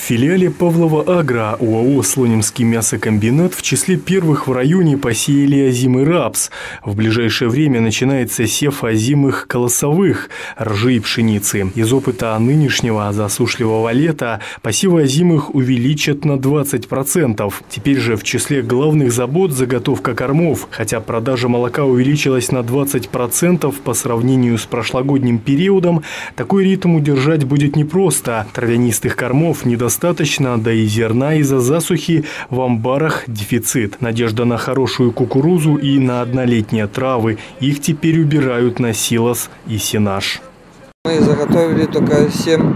филиале Павлова Агро ОАО «Слонимский мясокомбинат» в числе первых в районе посеяли озимый рапс. В ближайшее время начинается сев озимых колосовых, ржи и пшеницы. Из опыта нынешнего засушливого лета посевы озимых увеличат на 20%. Теперь же в числе главных забот заготовка кормов. Хотя продажа молока увеличилась на 20% по сравнению с прошлогодним периодом, такой ритм удержать будет непросто. Травянистых кормов недостаточно, да и зерна из-за засухи в амбарах дефицит. Надежда на хорошую кукурузу и на однолетние травы. Их теперь убирают на силос и сенаж. Мы заготовили только 7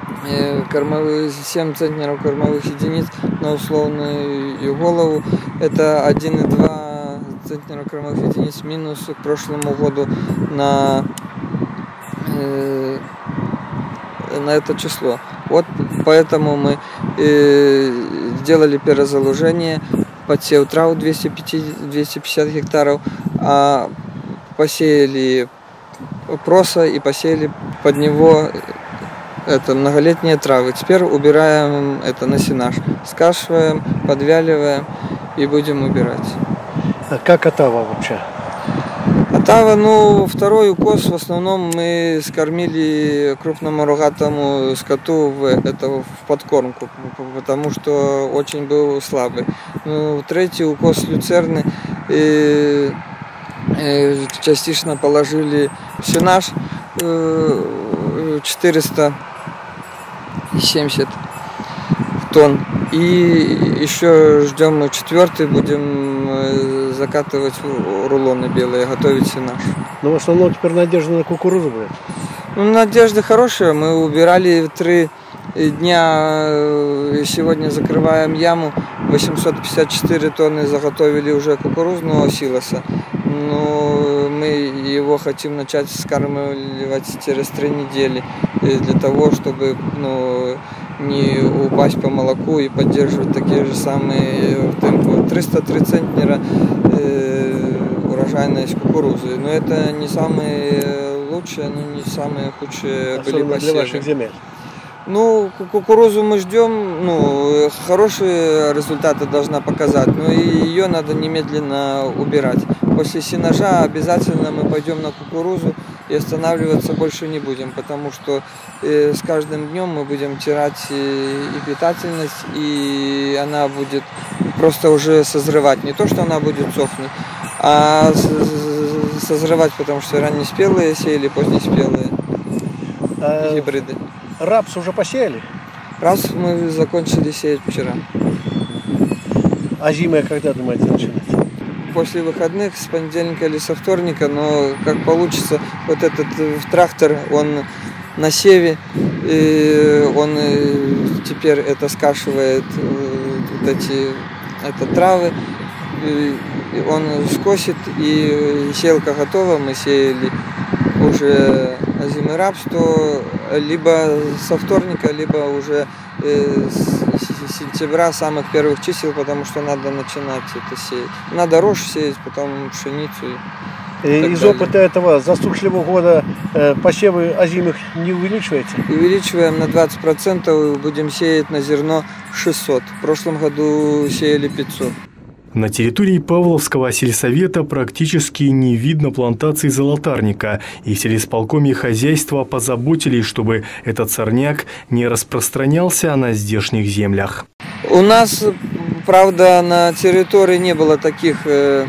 центнеров кормовых единиц на условную голову. Это 1,2 центнера кормовых единиц минус к прошлому году на это число. Вот поэтому мы сделали перезаложение, подсев трав 250 гектаров, а посеяли проса и посеяли под него многолетние травы. Теперь убираем это на сенаж, скашиваем, подвяливаем и будем убирать. А как отава вообще? Отава, второй укос в основном мы скормили крупному рогатому скоту в подкормку, потому что очень был слабый. Третий укос люцерны частично положили в сенаж 470 тонн. И еще ждем четвертый, будем закатывать рулоны белые, готовить сенаж. В основном теперь надежда на кукурузу будет? Надежда хорошая. Мы убирали 3 дня, сегодня закрываем яму, 854 тонны заготовили уже кукурузного силоса. Мы его хотим начать скармливать через 3 недели, для того, чтобы не упасть по молоку и поддерживать такие же самые темпы. 303 центнера урожайность кукурузы. Но это не самые лучшие, но не самые худшие были посевы. Для ваших земель. Кукурузу мы ждем, хорошие результаты должна показать, но и ее надо немедленно убирать. После сенажа обязательно мы пойдем на кукурузу и останавливаться больше не будем, потому что с каждым днем мы будем терять и питательность, и она будет просто уже созревать. Не то, что она будет сохнуть, а созревать, потому что раннеспелые сеяли, позднеспелые гибриды. Рапс уже посеяли? Рапс мы закончили сеять вчера. А зимой когда думаете начинать? После выходных, с понедельника или со вторника, но как получится, вот этот трактор, он на севе, он теперь это скашивает травы, он скосит, и сеялка готова, мы сеяли уже озимый рапс, то либо со вторника, либо уже с сентября, самых первых чисел, потому что надо начинать это сеять. Надо рожь сеять, потом пшеницу. Из опыта этого засушливого года посевы озимых не увеличиваете? Увеличиваем на 20%, будем сеять на зерно 600. В прошлом году сеяли 500. На территории Павловского сельсовета практически не видно плантаций золотарника, и в сельисполкоме хозяйства позаботились, чтобы этот сорняк не распространялся на здешних землях. У нас, правда, на территории не было таких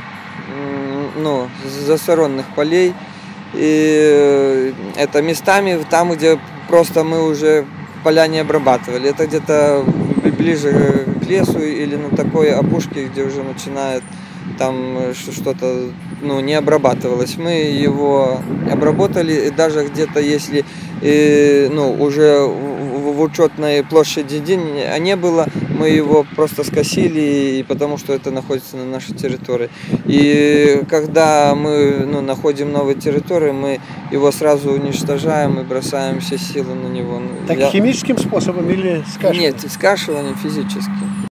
засоронных полей, и это местами там, где просто мы уже поля не обрабатывали. Это где-то ближе к лесу или на такой опушке, где уже начинает там что-то не обрабатывалось. Мы его обработали, и даже где-то если уже в учетной площади не было, мы его просто скосили, потому что это находится на нашей территории. И когда мы находим новые территории, мы его сразу уничтожаем и бросаем все силы на него. Так химическим способом или скашиванием? Нет, скашиванием физическим.